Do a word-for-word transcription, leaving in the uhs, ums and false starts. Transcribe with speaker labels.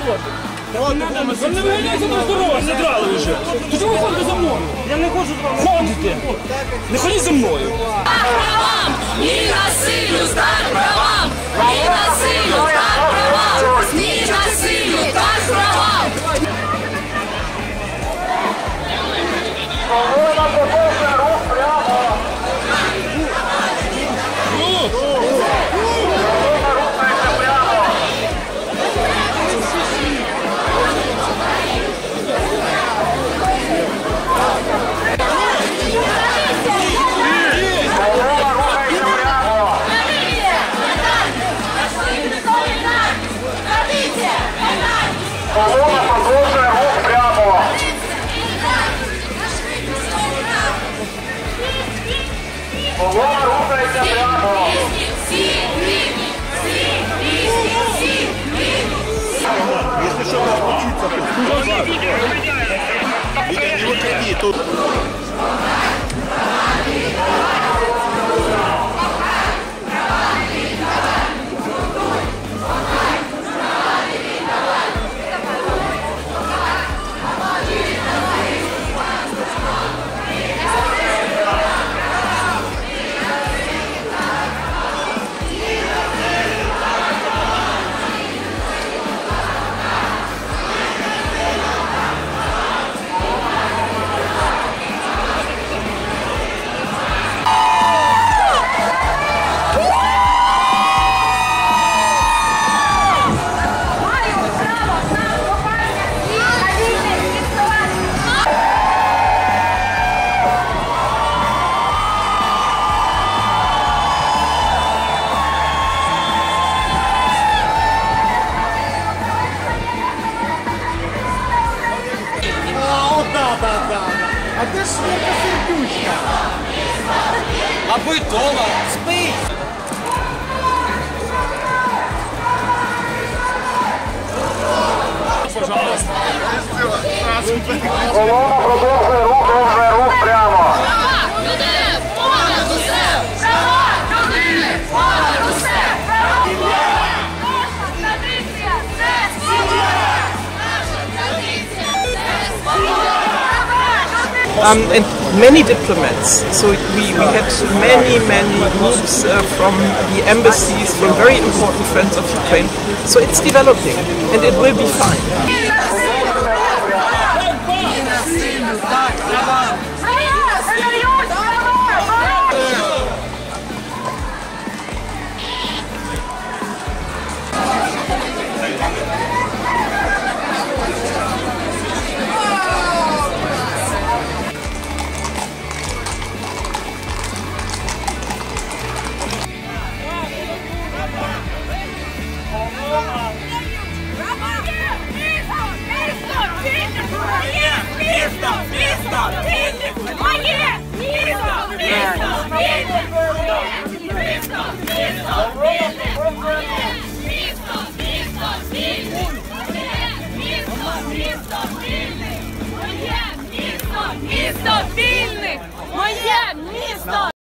Speaker 1: Ви не виганяйте на здоров'я, не драли вже. То чому ви ходите за мною? Я не хочу з вами. Ходите. Не ходіть за мною.
Speaker 2: Правам! Ні насилю, стань правам! Ні насилю, стань правам! Ні насилю, стань правам!
Speaker 3: Свобода продовжує рух прямо! Колона продовжує рух прямо. Колона рухається прямо.
Speaker 4: Если что, случится, не выходи, тут...
Speaker 5: А де ж твоя сердючка?
Speaker 1: Аби дома, спи! Пожалуйста.
Speaker 3: Колона продовжує рух, продовжує рух прямо.
Speaker 6: Um, and many diplomats. So we, we had many, many groups uh, from the embassies, from very important friends of Ukraine. So it's developing and it will be fine.
Speaker 2: Місто вільних! Моє місто!